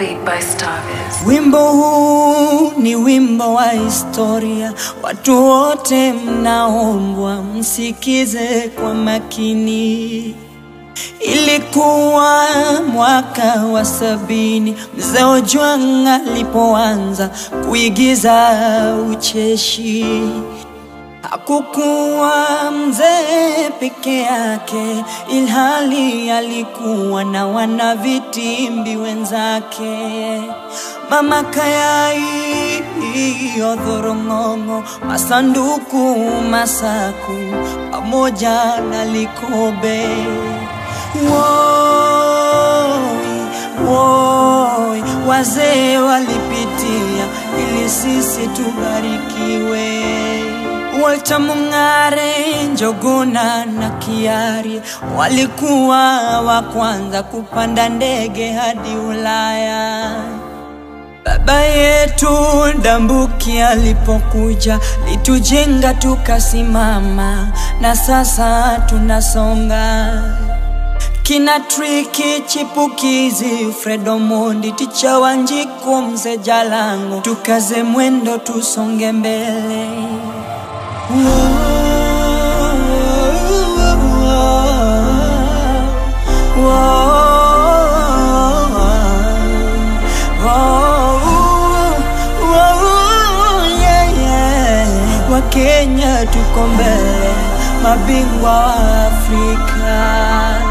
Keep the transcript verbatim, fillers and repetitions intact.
Beat by Starviz. Wimbo huu ni wimbo wa historia, watu wote mnaombwa msikize kwa makini. Ilikuwa mwaka wa sabini, mzee Ojwang alipoanza kuigiza ucheshi. Hakukuwa mzee peke yake, ilhali alikuwa na wana vitimbi wenzake. Mama Kayai, Odhorongongo, Masanduku, Masaku, pamoja na Likobe. Woi, woi, wazee walipitia ili sisi tubarikiwe. Walter Mung'are, Njoguna na Kiari walikuwa wa kwanza kupanda ndege hadi Ulaya. Baba yetu Ndambuki alipokuja, litujenga tukasimama, na sasa tunasonga. Kina Triki, Chipukizi, Fredo Mondi, Ticha Wanjiku, Mzee Jalango, tukaze mwendo tusonge mbele. Wakenya tuko mbele, mabingwa wa Afrika.